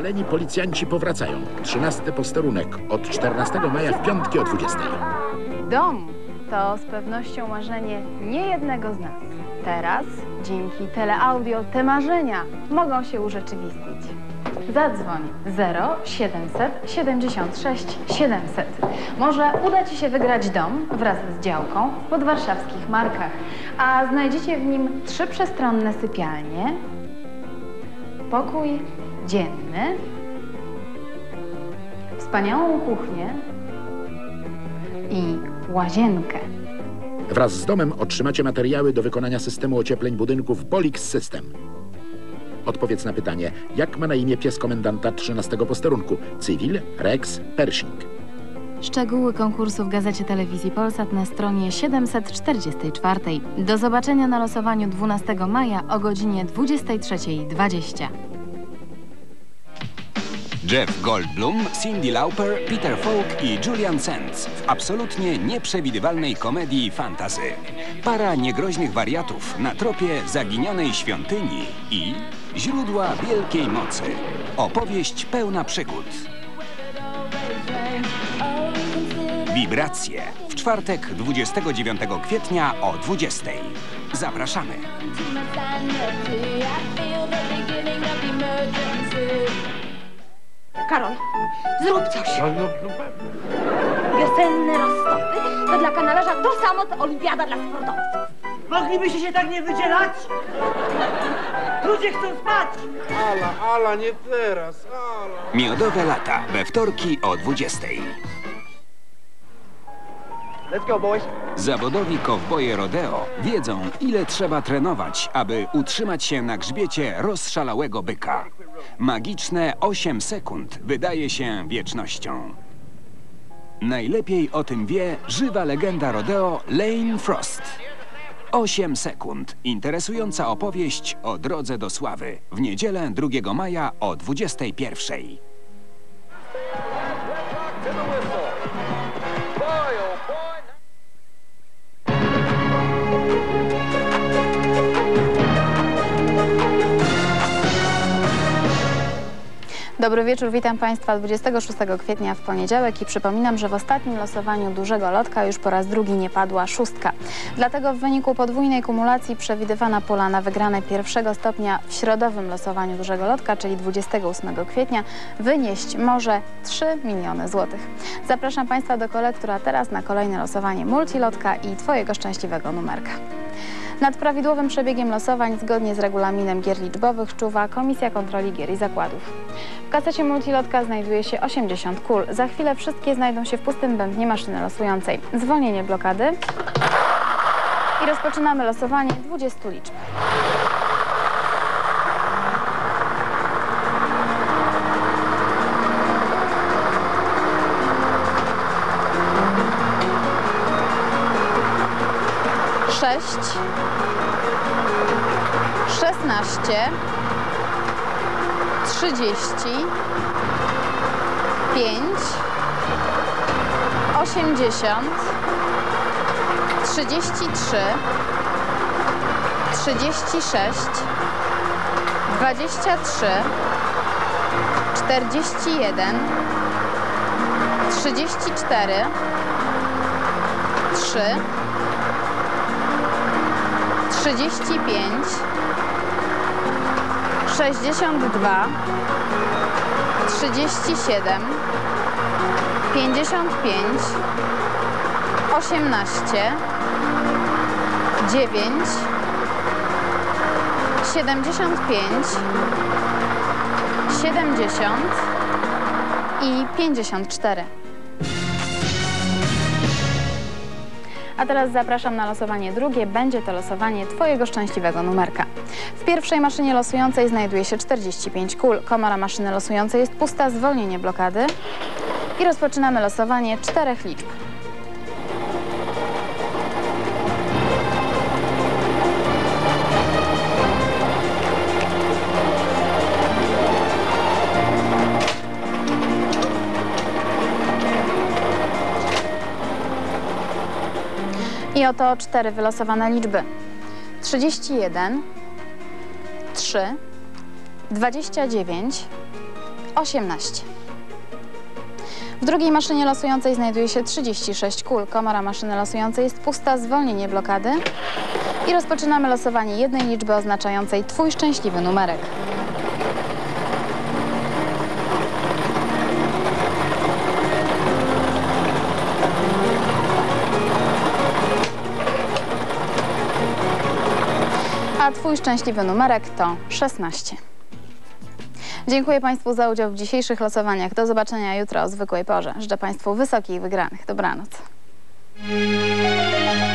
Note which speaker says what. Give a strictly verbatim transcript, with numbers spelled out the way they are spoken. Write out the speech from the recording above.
Speaker 1: Szaleni policjanci powracają. trzynasty posterunek od czternastego maja w piątki o dwudziestej.
Speaker 2: Dom to z pewnością marzenie niejednego z nas. Teraz, dzięki teleaudio, te marzenia mogą się urzeczywistnić. Zadzwoń zero siedemset siedemdziesiąt sześć siedemset. Może uda Ci się wygrać dom wraz z działką w podwarszawskich Markach, a znajdziecie w nim trzy przestronne sypialnie, pokój dzienny, wspaniałą kuchnię i łazienkę.
Speaker 1: Wraz z domem otrzymacie materiały do wykonania systemu ociepleń budynków Polix System. Odpowiedz na pytanie, jak ma na imię pies komendanta trzynastego posterunku? Cywil, Rex, Pershing.
Speaker 2: Szczegóły konkursu w Gazecie Telewizji Polsat na stronie siedemset czterdzieści cztery. Do zobaczenia na losowaniu dwunastego maja o godzinie dwudziestej trzeciej dwadzieścia.
Speaker 3: Jeff Goldblum, Cyndi Lauper, Peter Falk i Julian Sands w absolutnie nieprzewidywalnej komedii fantasy. Para niegroźnych wariatów na tropie zaginionej świątyni i źródła wielkiej mocy. Opowieść pełna przygód. Wibracje w czwartek dwudziestego dziewiątego kwietnia o dwudziestej. Zapraszamy.
Speaker 4: Karol, zrób coś. Wiosenne roztopy to dla kanalarza to samo, co olimpiada dla sportowców.
Speaker 5: Moglibyście się tak nie wydzielać? Ludzie chcą spać!
Speaker 6: Ala, Ala, nie teraz, Ala.
Speaker 3: Miodowe lata we wtorki o dwudziestej.
Speaker 5: Let's go, boys.
Speaker 3: Zawodowi kowboje rodeo wiedzą, ile trzeba trenować, aby utrzymać się na grzbiecie rozszalałego byka. Magiczne osiem sekund wydaje się wiecznością. Najlepiej o tym wie żywa legenda rodeo Lane Frost. osiem sekund. Interesująca opowieść o drodze do sławy. W niedzielę drugiego maja o dwudziestej pierwszej.
Speaker 2: Dobry wieczór, witam Państwa dwudziestego szóstego kwietnia w poniedziałek i przypominam, że w ostatnim losowaniu dużego lotka już po raz drugi nie padła szóstka. Dlatego w wyniku podwójnej kumulacji przewidywana pula na wygrane pierwszego stopnia w środowym losowaniu dużego lotka, czyli dwudziestego ósmego kwietnia, wynieść może trzy miliony złotych. Zapraszam Państwa do kolektora, a teraz na kolejne losowanie multilotka i Twojego szczęśliwego numerka. Nad prawidłowym przebiegiem losowań zgodnie z regulaminem gier liczbowych czuwa Komisja Kontroli Gier i Zakładów. W kasecie multilotka znajduje się osiemdziesiąt kul. Za chwilę wszystkie znajdą się w pustym bębnie maszyny losującej. Zwolnienie blokady i rozpoczynamy losowanie dwudziestu liczb. Sześć, szesnaście, trzydzieści, pięć, osiemdziesiąt, trzydzieści trzy, trzydzieści sześć, dwadzieścia trzy, czterdzieści jeden, trzydzieści cztery, trzy, trzydzieści pięć, sześćdziesiąt dwa, trzydzieści siedem, pięćdziesiąt pięć, osiemnaście, dziewięć, siedemdziesiąt pięć, siedemdziesiąt i pięćdziesiąt cztery. A teraz zapraszam na losowanie drugie. Będzie to losowanie Twojego szczęśliwego numerka. W pierwszej maszynie losującej znajduje się czterdzieści pięć kul. Komora maszyny losującej jest pusta, zwolnienie blokady. I rozpoczynamy losowanie czterech liczb. I oto cztery wylosowane liczby. trzydzieści jeden, trzy, dwadzieścia dziewięć, osiemnaście. W drugiej maszynie losującej znajduje się trzydzieści sześć kul. Komora maszyny losującej jest pusta, zwolnienie blokady. I rozpoczynamy losowanie jednej liczby oznaczającej Twój szczęśliwy numerek. A Twój szczęśliwy numerek to szesnaście. Dziękuję Państwu za udział w dzisiejszych losowaniach. Do zobaczenia jutro o zwykłej porze. Życzę Państwu wysokich wygranych. Dobranoc.